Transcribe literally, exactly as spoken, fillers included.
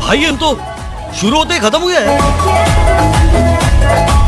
भाई ये तो शुरू होते ही खत्म हो गया है।